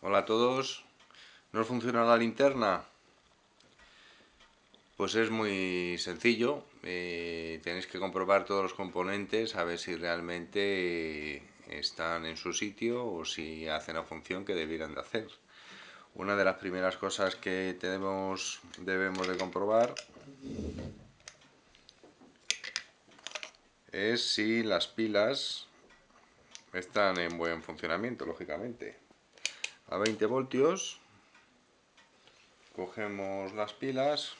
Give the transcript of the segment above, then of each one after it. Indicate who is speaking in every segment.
Speaker 1: Hola a todos. ¿No funciona la linterna? Pues es muy sencillo. Tenéis que comprobar todos los componentes a ver si realmente están en su sitio o si hacen la función que debieran de hacer. Una de las primeras cosas que debemos de comprobar es si las pilas están en buen funcionamiento, lógicamente. A 20 voltios cogemos las pilas,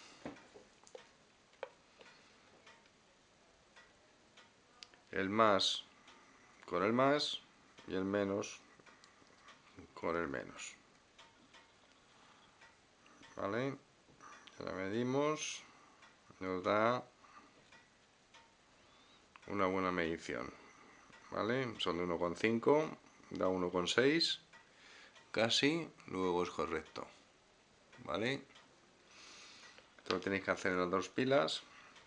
Speaker 1: el más con el más y el menos con el menos. ¿Vale? La medimos, nos da una buena medición. ¿Vale? Son de 1,5, da 1,6 casi, luego es correcto. ¿Vale? Esto lo tenéis que hacer en las dos pilas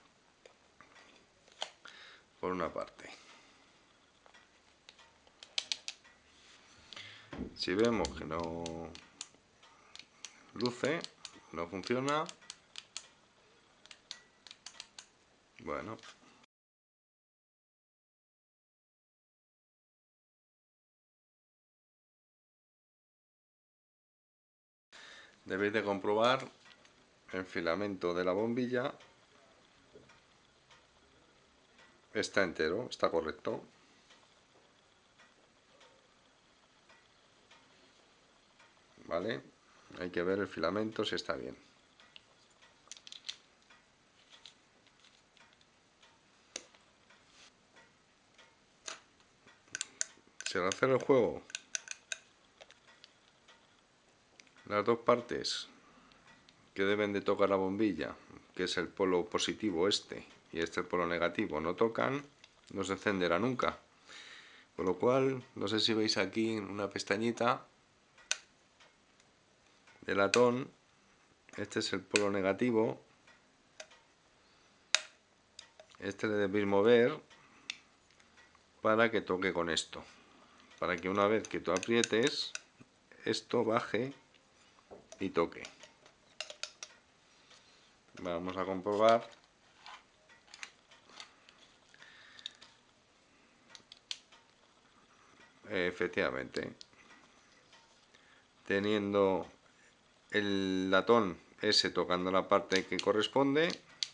Speaker 1: por una parte. Si vemos que no luce, no funciona, bueno, debéis de comprobar el filamento de la bombilla está entero, está correcto. ¿Vale? Hay que ver el filamento si está bien. Si al hacer el juego las dos partes que deben de tocar la bombilla, que es el polo positivo este y este el polo negativo, no tocan, no se encenderá nunca. Con lo cual, no sé si veis aquí una pestañita de latón, este es el polo negativo, este le debéis mover para que toque con esto, para que una vez que tú aprietes, esto baje y toque. Vamos a comprobar. Efectivamente, teniendo el latón ese tocando la parte que corresponde,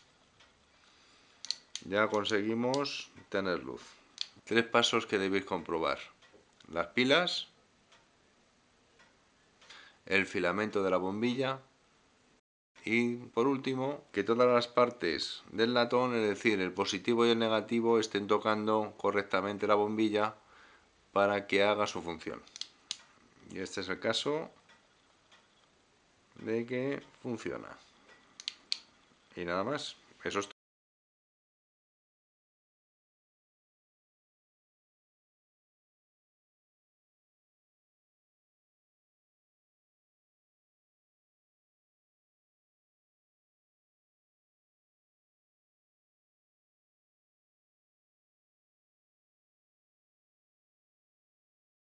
Speaker 1: ya conseguimos tener luz. Tres pasos que debéis comprobar: las pilas, el filamento de la bombilla y, por último, que todas las partes del latón, es decir, el positivo y el negativo, estén tocando correctamente la bombilla para que haga su función. Y este es el caso de que funciona. Y nada más, eso es todo.